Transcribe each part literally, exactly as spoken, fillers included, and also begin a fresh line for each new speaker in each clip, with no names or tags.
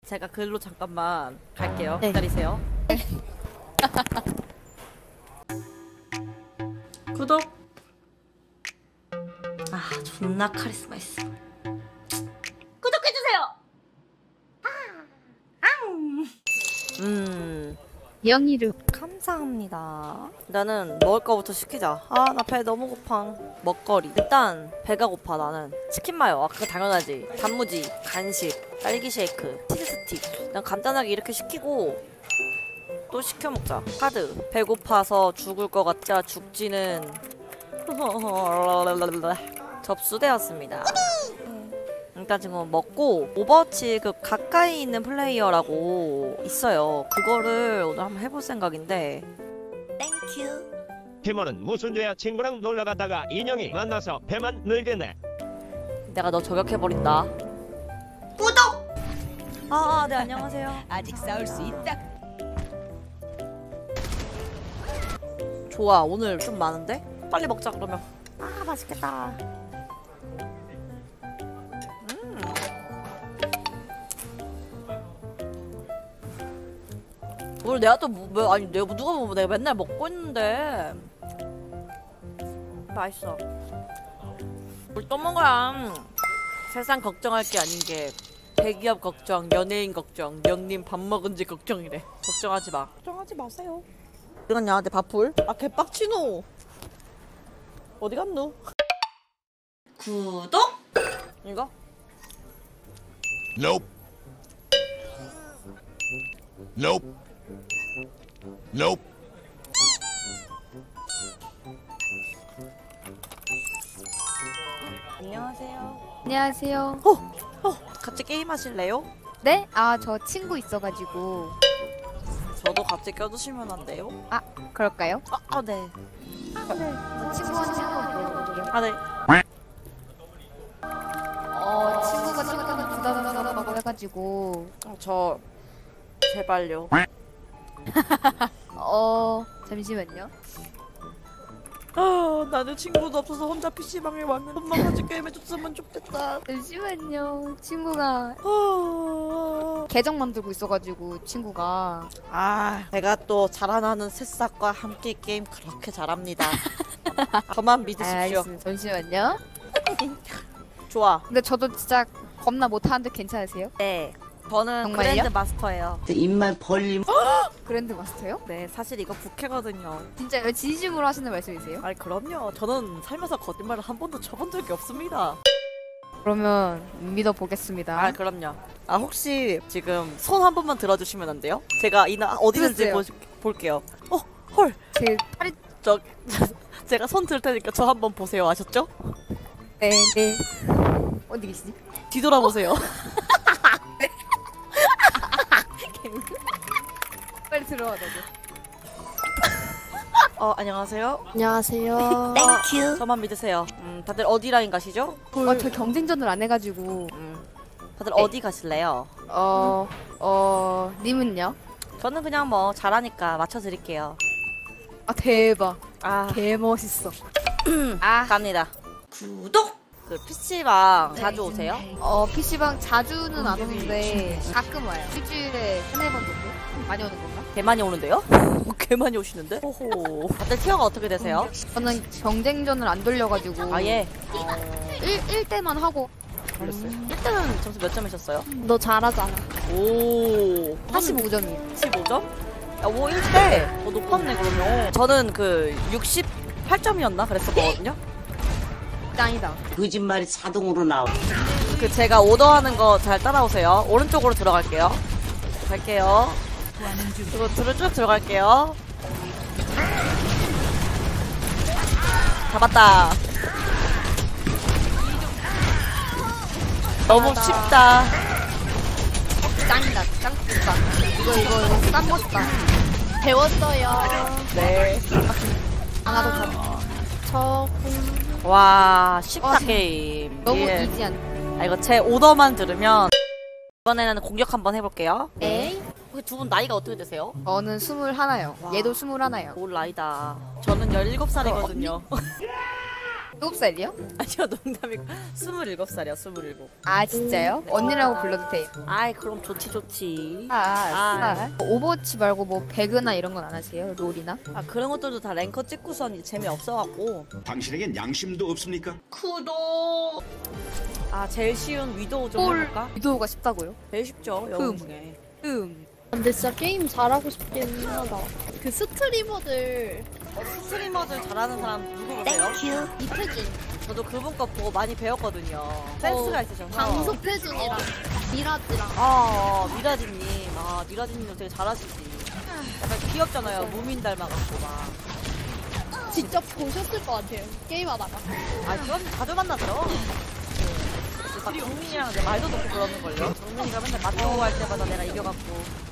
제가 글로 잠깐만 갈게요.
네.
기다리세요. 구독. 아, 존나 카리스마 있어. 구독해주세요. 음.
영희루
감사합니다. 나는 먹을 거부터 시키자. 아, 나 배 너무 고파. 먹거리. 일단 배가 고파. 나는 치킨 마요. 아, 그거 당연하지. 단무지, 간식, 딸기 쉐이크, 치즈 스틱. 난 간단하게 이렇게 시키고 또 시켜 먹자. 카드. 배고파서 죽을 것 같자 죽지는 접수되었습니다. 일단 지금 먹고 오버워치 그 가까이 있는 플레이어라고 있어요. 그거를 오늘 한번 해볼 생각인데. 땡큐.
티모는 무슨 죄야? 친구랑 놀러가다가 인형이 만나서 배만 늘겠네.
내가 너 저격해버린다. 구독! 아, 아, 네, 안녕하세요.
아직 싸울 수 있다.
좋아, 오늘 좀 많은데? 빨리 먹자, 그러면. 아, 맛있겠다. 오늘 내가 또 뭐, 뭐, 아니 내가 누가 보면 내가 맨날 먹고 있는데 맛있어. 우리 또 먹어야 세상 걱정할 게 아닌 게 대기업 걱정, 연예인 걱정, 명님 밥 먹은지 걱정이래. 걱정하지 마. 걱정하지 마세요. 어디 갔냐 내 밥풀? 아 개빡치노. 어디 갔노? 구독? 이거?
Nope. Nope. Nope.
안녕하세요.
안녕하세요.
어, 어, 같이 게임 하실래요?
네? 아, 저 친구 있어가지고.
저도 같이 껴주시면 안 돼요?
아, 그럴까요?
아, 아 네.
저 친구한테 한번 물어볼게요.
아, 네.
어, 친구가 친구는 부담스럽다고 해가지고.
어, 저 제발요.
어, 잠시만요.
아, 나는 친구도 없어서 혼자 피시방에 왔는데 엄마 같이 게임 해줬으면 좋겠다.
잠시만요. 친구가
아,
계정 만들고 있어가지고 친구가.
아, 제가 또 자라나는 새싹과 함께 게임 그렇게 잘합니다. 저만
아,
믿으십시오.
알겠습니다. 잠시만요.
좋아.
근데 저도 진짜 겁나 못하는데 괜찮으세요?
네. 저는
정말요?
그랜드 마스터예요.
입만 벌림.
그랜드 마스터요?
네, 사실 이거 부캐거든요.
진짜 진심으로 하시는 말씀이세요?
아니, 그럼요. 저는 살면서 거짓말을 한 번도 쳐본 적이 없습니다.
그러면 믿어보겠습니다.
아, 그럼요. 아, 혹시 지금 손 한 번만 들어주시면 안 돼요? 제가 이나 어디 있는지 보, 볼게요. 어, 헐.
제 팔이.
저 제가 손 들 테니까 저 한번 보세요. 아셨죠?
네, 네. 어디 계시지?
뒤돌아보세요.
빨리 들어와, 너도.
어, 안녕하세요.
안녕하세요.
땡큐. 저만 믿으세요. 음, 다들 어디 라인 가시죠?
어, 저 경쟁전을 안 해가지고.
음, 다들
네.
어디 가실래요?
어, 어, 님은요?
저는 그냥 뭐 잘하니까 맞춰드릴게요.
아, 대박.
아,
개 멋있어. 아,
갑니다. 구독! 그 피씨방 자주 오세요?
어, 피씨방 자주는 안 오는데 가끔 와요. 일주일에 세네 번 정도? 많이 오는 건가?
개 많이 오는데요? 개 많이 오시는데? 호호. 다들 티어가 어떻게 되세요?
저는 경쟁전을 안 돌려가지고.
아, 예.
일, 일 대만 하고.
걸렸어요. 일 때는 점수 몇 점이셨어요?
너 잘하잖아.
오.
사십오 점이에요.
십오 점? 야, 뭐 일 대. 어, 높았네, 그러면. 저는 그 육십팔 점이었나? 그랬었거든요?
짱이다.
거짓말이 자동으로 나와.
그 제가 오더하는 거 잘 따라오세요. 오른쪽으로 들어갈게요. 갈게요. 그리고 뒤로 쭉 들어갈게요. 잡았다. 너무 쉽다.
짱이다. 짱이다. 이거, 이거, 이거 짱 멋있다. 배웠어요.
네.
하나도 잡. 저,
와, 쉽다,
와,
게임.
너무
예.
이지한.
아, 이거 제 오더만 들으면 이번에는 공격 한번 해볼게요.
네.
혹시 두 분 나이가 어떻게 되세요?
저는 스물하나요.
와.
얘도 스물하나요.
올 나이다. 저는 열일곱 살이거든요.
일곱 살이요?
아니요, 농담이고. 스물일곱 살이야, 스물일곱.
아 진짜요? 언니라고 불러도 돼요.
아이, 그럼 좋지, 좋지.
아,
아.
아. 오버워치 말고 뭐 배그나 이런 건 안 하세요? 롤이나?
아, 그런 것들도 다 랭커 찍고선 재미없어갖고.
당신에겐 양심도 없습니까?
구독! 아, 제일 쉬운 위도우 좀
헐.
해볼까?
위도우가 쉽다고요?
제일 쉽죠, 영웅
음.
중에.
음.
근데 진짜 게임 잘하고 싶긴 하다. 그 스트리머들
스트리머들 잘하는 사람 누구 보세요?
이태준,
저도 그분 거 보고 많이 배웠거든요. 센스가 있으셔서.
강석태준이랑 미라지랑
아, 미라지님. 아, 미라지님도 되게 잘하시지. 약간 귀엽잖아요. 무민 닮아갖고 막.
직접 보셨을 것 같아요. 게임하다가.
아, 그건 자주 만나죠. 그, 막 정민이랑 이제 말도 놓고 그러는걸요. 정민이가 맨날 맞다고 할 때마다 내가 이겨갖고.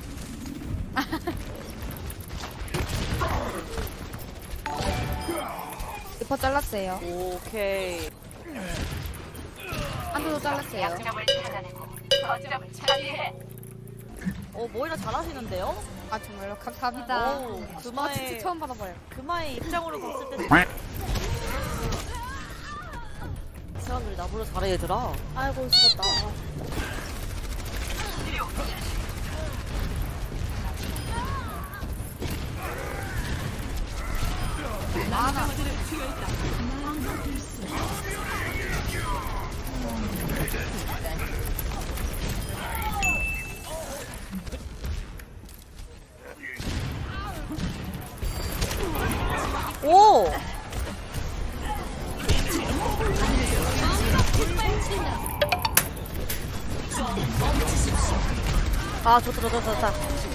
리퍼 잘랐어요.
오케이.
한두도 잘랐어요.
어, 모이라 잘하시는데요?
아 정말요? 감사합니다.
오,
아,
금화의,
진짜 처음 받아봐요.
금화의 입장으로 봤을 때. 이 사람들이 나보다 잘해, 얘들아.
아이고 죽었다.
오! 아, 좋다, 좋다, 좋다.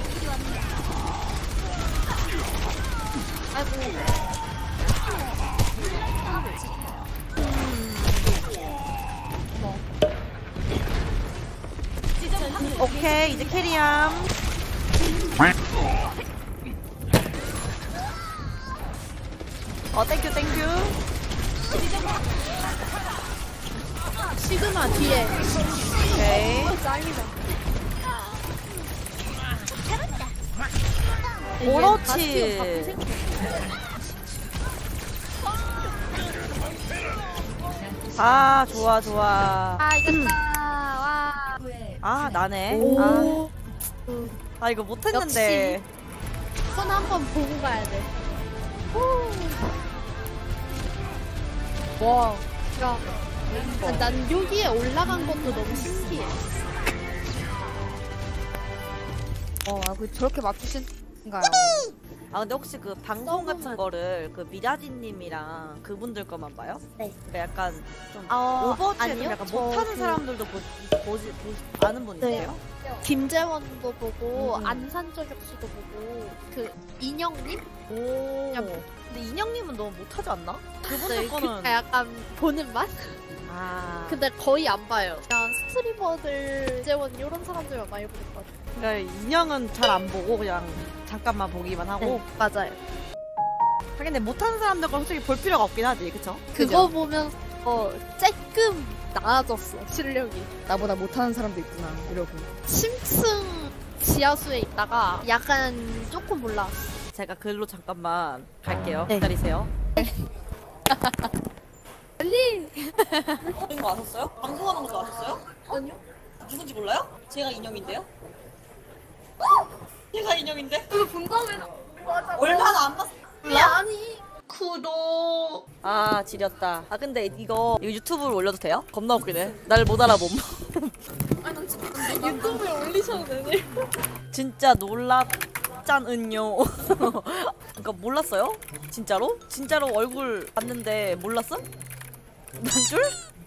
오케이, 이제 캐리함. 어, 땡큐, 땡큐.
시그마 뒤에.
오케이.
어, 짱이다.
그렇지. 아, 좋아, 좋아.
아 이겼다. 와.
아, 나네.
오.
아, 아 이거 못했는데.
손 한 번 보고 가야 돼.
와.
야, 아, 난 여기에 올라간 것도 너무 신기해.
어, 아, 그 저렇게 맞추신가요?
아, 근데 혹시 그 방송 같은 거를 그 미라지님이랑 그분들 거만 봐요?
네.
그러니까 약간 좀
아,
오버워치에 좀
아니요?
약간
저
못하는
그-
사람들도 보, 보지, 보지, 아는 분
네.
있어요?
김재원도 보고
음.
안산저격수도 보고 그 인형님?
오.
야,
근데 인형님은 너무 못하지 않나?
네,
그분들 거는.
그 약간 보는 맛?
아.
근데 거의 안 봐요. 그냥 스트리머들, 재원 이런 사람들만 많이 보는 것 같아요.
그러니까 인형은 잘 안 보고 그냥 잠깐만 보기만 하고.
네, 맞아요.
하긴 근데 못하는 사람들 건 솔직히 볼 필요가 없긴 하지, 그쵸?
그거 보면 어, 조금 나아졌어, 실력이.
나보다 못하는 사람도 있구나. 이러고.
심층 지하수에 있다가 약간 조금 올라왔어.
제가 글로 잠깐만 갈게요.
네.
기다리세요.
빨리!
이거 아셨어요? 방송하는 거 아셨어요?
아니요?
누군지 몰라요? 제가 인형인데요? 제가 인형인데?
이거 분담해. 맞아.
얼마나 안 봤어?
야, 아니.
구독. 아, 지렸다. 아, 근데 이거 이거 유튜브로 올려도 돼요? 겁나 웃기네. 날 못 알아봄.
아니, 난 진짜 유튜브에 올리셔도 되네.
진짜 놀랐잖은요. 그러니까 몰랐어요? 진짜로? 진짜로 얼굴 봤는데 몰랐어? 난 줄?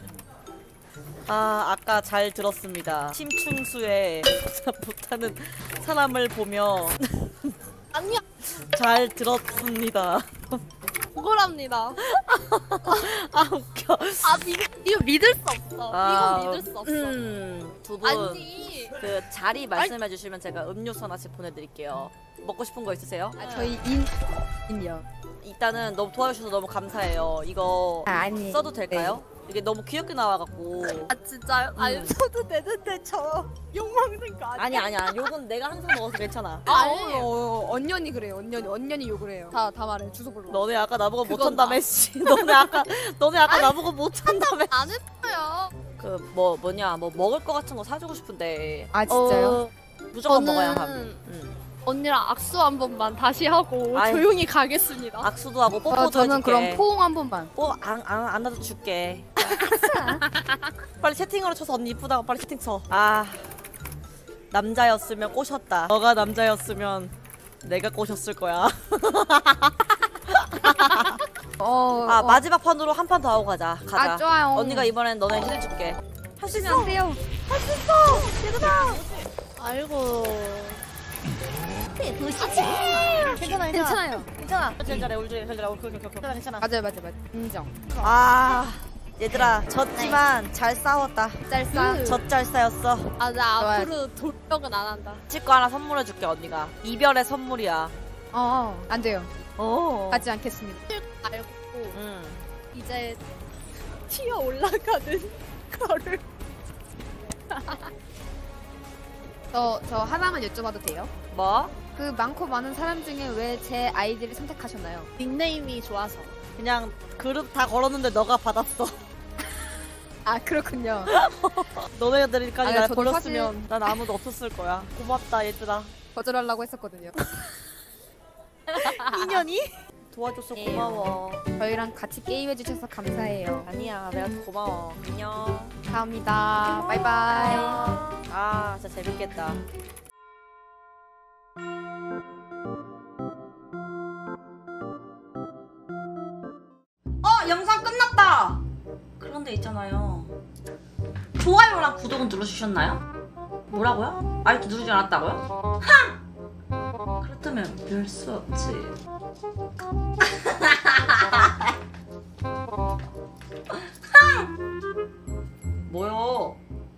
아, 아까 잘 들었습니다. 심층수에 못하는 사람을 보며
아니야.
잘 들었습니다.
억울합니다.
아, 웃겨.
아, 이거, 이거 믿을 수 없어.
아,
이건 믿을 수 없어.
음, 두 분.
아니.
그 자리 말씀해 주시면 제가 음료수 하나씩 보내드릴게요. 먹고 싶은 거 있으세요?
아, 저희 인, 인이요.
일단은 너무 도와주셔서 너무 감사해요. 이거
아, 아니.
써도 될까요? 이게 너무 귀엽게 나와갖고.
아 진짜요? 아니
음.
저도 내는데 저 욕먹는 거 아니야?
아니 아니야. 욕은 내가 항상 먹어서 괜찮아.
아,
아니에요.
어, 어, 언년이 그래요. 언년이 언년이 욕을 해요. 다 다 말해. 주소 불러.
너네 아까 나보고
그건
못한다며 씨. 너네 아까 너네 아까 나보고 못한다며.
안 했어요.
그 뭐 뭐냐 뭐 먹을 거 같은 거 사주고 싶은데
아 진짜요?
어,
무조건
저는-
먹어야 함. 응.
언니랑 악수 한 번만 다시 하고
아이.
조용히 가겠습니다.
악수도 하고 뽀뽀도
어, 저는
해줄게.
그럼 포옹 한 번만.
뽀안안 나도 줄게. 빨리 채팅으로 쳐서 언니 이쁘다고 빨리 채팅 쳐. 아 남자였으면 꼬셨다. 너가 남자였으면 내가 꼬셨을 거야.
어.
아
어.
마지막 판으로 한 판 더 하고 가자. 가자.
아 좋아요.
언니가 이번엔 너네 힐 줄게. 할 수 있어.
하세요.
아이고.
괜찮아
괜찮아요.
괜찮아. 제일 잘해 울지 제일 잘해. 오케이 오케이 오케이. 괜찮아 괜찮아.
맞아요 맞아요 맞아요. 인정.
아 얘들아 졌지만 잘 싸웠다.
짤싸.
젖잘 싸였어.
아 나
좋아요.
앞으로 돌력은 안 한다.
치과 하나 선물해줄게 언니가. 이별의 선물이야.
어, 어. 안 돼요.
오.
하지 않겠습니다.
알고
응.
이제 튀어 올라가는 거를.
저, 저 하나만 여쭤봐도 돼요?
뭐?
그 많고 많은 사람 중에 왜 제 아이디를 선택하셨나요?
닉네임이 좋아서.
그냥 그룹 다 걸었는데 너가 받았어.
아 그렇군요.
너네들까지
아니,
날
저도
버렸으면
사실-
난 아무도 없었을 거야. 고맙다 얘들아.
거절하려고 했었거든요.
인연이? 도와줘서
예.
고마워.
저희랑 같이 게임해주셔서 감사해요.
아니야 내가 더 고마워. 안녕.
감사합니다. 바이바이.
아 진짜 재밌겠다. 어 영상 끝났다. 그런데 있잖아요. 좋아요랑 구독은 눌러주셨나요? 뭐라고요? 아직도 누르지 않았다고요? 하! 그렇다면 별 수 없지. 뭐요?